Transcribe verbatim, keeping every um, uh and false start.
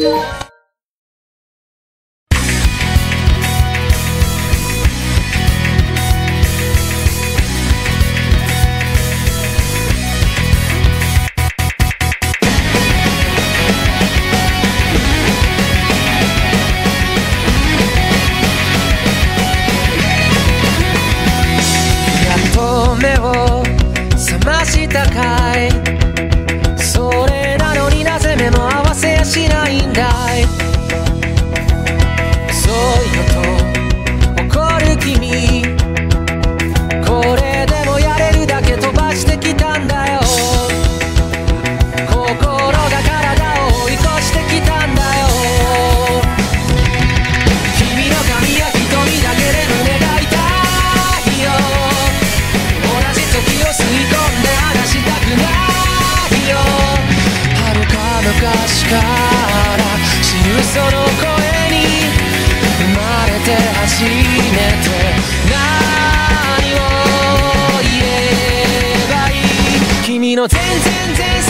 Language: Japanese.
目を覚ましたかい。それなのになぜ目も合わせやしないんだい。遅いよと怒る君、これでもやれるだけ飛ばしてきたんだよ。心が体を追い越してきたんだよ。君の髪や瞳だけで胸が痛いよ。時を吸い込んで離したくないよ。遥か昔から知るその声に生まれて初めて何を言えばいい。君の全然全